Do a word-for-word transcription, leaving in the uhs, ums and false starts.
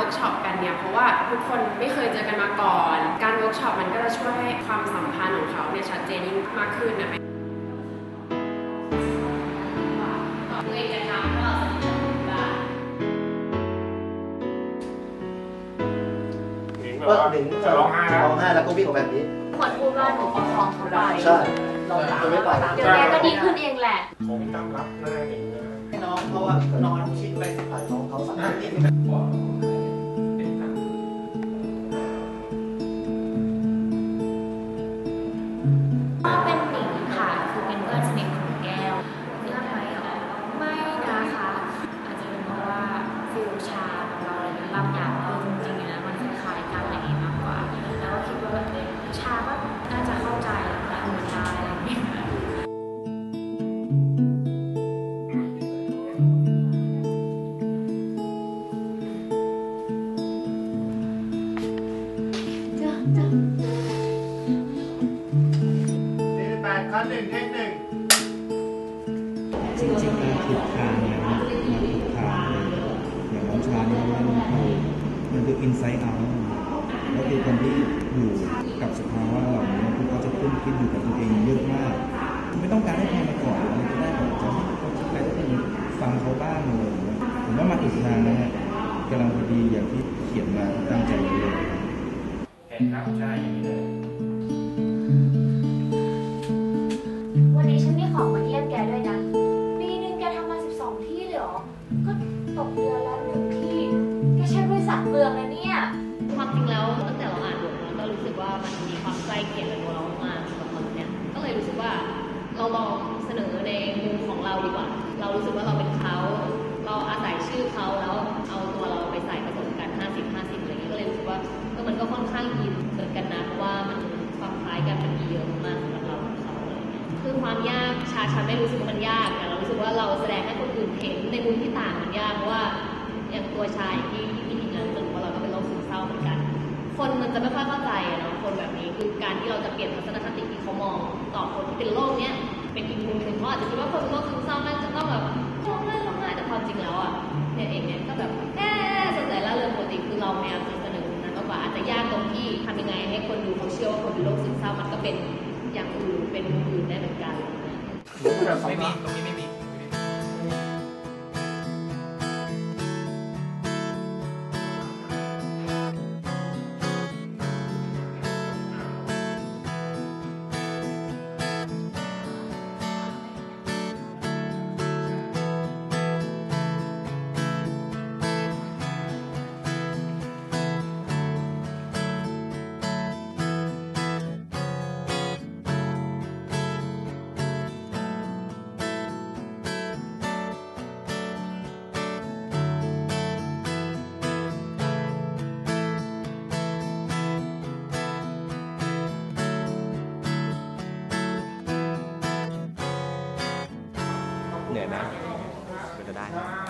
ร์กช็อปกันเนี่ยเพราะว่าทุกคนไม่เคยเจอกันมาก่อนการเวิร์กช็อปมันก็จะช่วยให้ความสัมพันธ์ของเขาเนี่ยชัดเจนยิ่งมากขึ้นนะตัวเองจะทำก็สนิทกันได้ว่าหนึ่งจะร้องไห้แล้วร้องไห้แล้วก็วิ่งออกแบบนี้คนพูดว่าหนูประคองเขาไปใช่เราตามเดี๋ยวแกก็ดีขึ้นเองแหละผมจำรับหน้าหนิงให้น้องเพราะว่าน้องชิดไปถ่ายน้องเขาสักนิดเป็นหนิงค่ะคือเป็นเพื่อนสนิทของแก้วมีอะไรหรอไม่นะคะอาจจะเป็นเพราะว่าฟิวชาของเราอะไรบางอย่างเราจริงๆนะมันคล้ายๆกันอะไรอย่างนี้มากกว่าแล้วก็คิดว่าแบบชาก็น่าจะเข้าใจและเหมือนได้อะไรอย่างเงี้ยหนึ่งเทคหนึ่งจริงๆมาถูกทางเลยนะมาถูกทางเลยอย่างน้องชาเนี่ยมันคือมันคืออินไซต์เอาท์แล้วคือคนที่อยู่กับสภาวะเหล่านี้คือเขาจะคุ้นคิดอยู่กับตัวเองเยอะมากไม่ต้องการให้ใครมาก่อนอะไรก็ได้แบบจะให้เขาคิดอะไรก็ได้ฟังเขาบ้างเลยผมว่ามาถูกทางนะฮะกำลังพอดีอย่างที่เขียนมาตั้งใจเลยเห็นครับใช่อย่างนี้เลยวันนี้ฉันมีของมาเยี่ยมแกด้วยนะปีนึงแกทำมาสิบสองที่เลยเหรอก็ตกเดือนละหนึ่งที่แกใช้บริษัทเปลืองเลยเนี่ยความจริงแล้วตั้งแต่เราอ่านบทเราก็รู้สึกว่ามันมีความใกล้เคียงกับตัวเรามากกับคนเนี้ยก็เลยรู้สึกว่าเราลองเสนอในมุมของเราดีกว่าเรารู้สึกว่าเราเป็นเขาเราอาศัยชื่อเขาแล้วเอาตัวเราไปใส่ผสมกันห้าสิบ ห้าสิบอะไรอย่างนี้ก็เลยรู้สึกว่าเออมันก็ค่อนข้างอินเหมือนกันนะเพราะว่ามันความคล้ายกันมันมีเยอะมากสำหรับเรากับเขาอะไรอย่างเงี้ยคือความยากชาชันไม่รู้สึกว่ามันยากแต่เรารู้สึกว่าเราแสดงให้คนอื่นเห็นในมุมที่ต่างมันยากเพราะว่าอย่างตัวชายที่ที่ทีนั้นรู้ว่าเราก็เป็นโรคซึมเศร้าเหมือนกันคนมันจะไม่ค่อยเข้าใจเนาะคนแบบนี้คือการที่เราจะเปลี่ยนทัศนคติที่เขามองต่อคนที่เป็นโรคเนี้ยเป็นอีกมุมหนึ่งเขาอาจจะคิดว่าคนเป็นโรคซึมเศร้ามันจะต้องแบบร้องไห้ร้องไห้แต่ความจริงแล้วอ่ะเนี่ยเองเนี่ยก็แบบแอ๊สดใสร่าเริงปกติคือเราพยายามจะเสนอนั้นมากกว่าอาจจะยากตรงที่ทำยังไงให้คนดูเขาเชื่อว่าคนเป็นโรคซึมเศร้ามันก็เป็นอย่างอื่นเป็นมุมอื่นได้เหมือนกันไม่มีตรงนี้ไม่มีเหนื่อยไหมก็จะได้